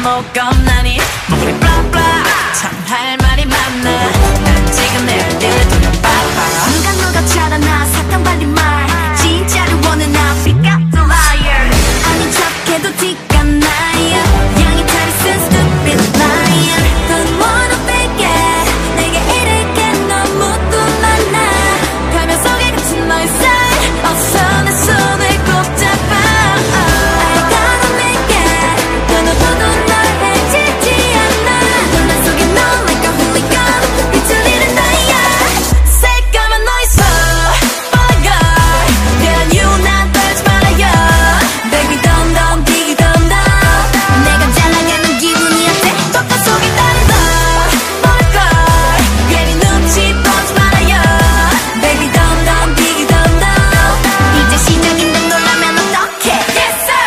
뭐 겁나니 우리 블라블라 참 할 말이 많아 난 지금 내 일을 돌려봐봐 누가 잘하나 사탕 발린 말 진짜를 원해 나 pick up the liar 아닌 척해도 티가 나요 양이 탈이 쓴 stupid liar Don't wanna fake it 내게 이렇게 너무 또 많아 가면 속에 갇힌 너의 살 어서 내 손을 꼭 잡아 I gotta make it 그 누구도 널 해치지 않아 눈알 속에 너 like a hooligan 빛을 잃은 나야 새까만 너의 손 Boy girl 그런 이유 난 떨지 말아요 Baby don't don't diggy don't don't 내가 잘 나가는 기분이 어때 덕화 속에 다른 너 Boy girl 괜히 눈치 보지 말아요 Baby don't don't diggy don't don't 이제 시작인데 놀라면 어떡해 Yes sir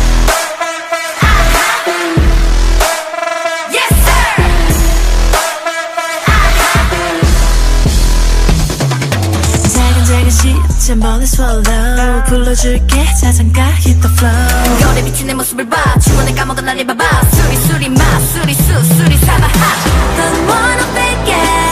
Yes sir 작은 시점 멀리 swallow 불러줄게 자장가 hit the flow 거울에 비친 내 모습을 봐 주원에 까먹은 날 입어봐 수리 수리 마 수리 수 수리 사바 하 Don't wanna fake it